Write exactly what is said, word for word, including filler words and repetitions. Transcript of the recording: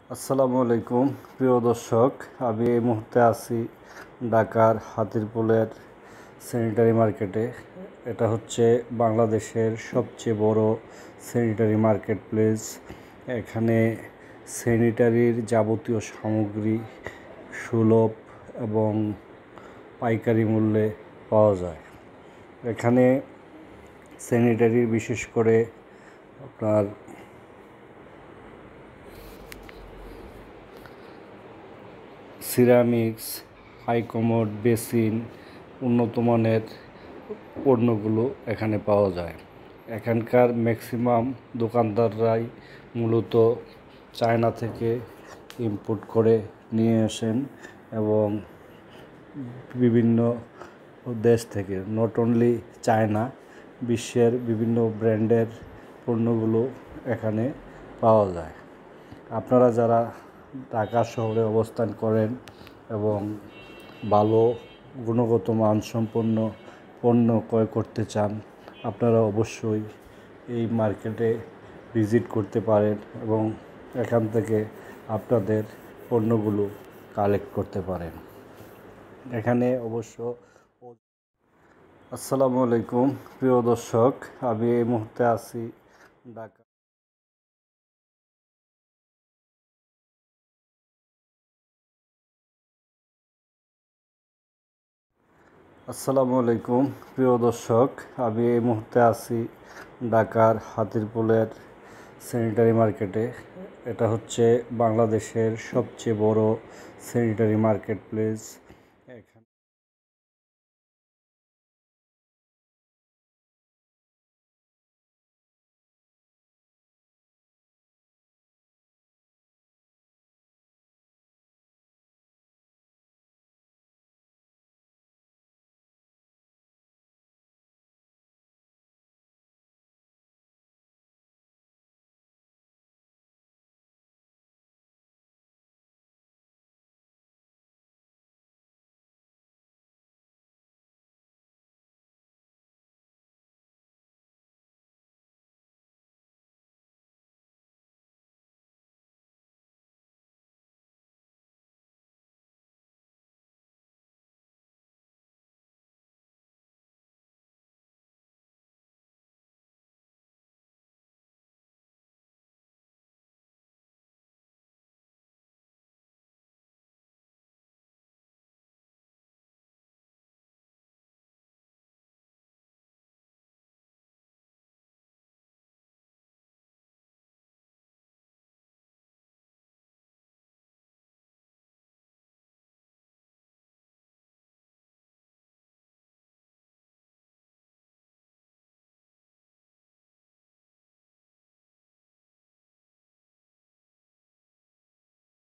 আসসালামু আলাইকুম প্রিয় দর্শক, আমি এই মুহূর্তে আছি ঢাকার হাতিরপুলের স্যানিটারি মার্কেটে। এটা হচ্ছে বাংলাদেশের সবচেয়ে বড় স্যানিটারি মার্কেট প্লেস। এখানে স্যানিটারির যাবতীয় সামগ্রী সুলভ এবং পাইকারি মূল্যে পাওয়া যায়। এখানে স্যানিটারির বিশেষ করে আপনার সিরামিক্স, হাইকমোড, বেসিন, উন্নত মানের পণ্যগুলো এখানে পাওয়া যায়। এখানকার ম্যাক্সিমাম দোকানদাররাই মূলত চায়না থেকে ইম্পোর্ট করে নিয়ে আসেন এবং বিভিন্ন দেশ থেকে, নট অনলি চায়না, বিশ্বের বিভিন্ন ব্র্যান্ডের পণ্যগুলো এখানে পাওয়া যায়। আপনারা যারা ঢাকা শহরে অবস্থান করেন এবং ভালো গুণগত মানসম্পন্ন পণ্য ক্রয় করতে চান, আপনারা অবশ্যই এই মার্কেটে ভিজিট করতে পারেন এবং এখান থেকে আপনাদের পণ্যগুলো কালেক্ট করতে পারেন। এখানে অবশ্য আসসালামু আলাইকুম প্রিয় দর্শক, আমি এই মুহূর্তে আছি ঢাকা আসসালামু আলাইকুম প্রিয় দর্শক, আমি এই মুহূর্তে আছি ঢাকার হাতিরপুলের স্যানিটারি মার্কেটে। এটা হচ্ছে বাংলাদেশের সবচেয়ে বড় স্যানিটারি মার্কেট প্লেস।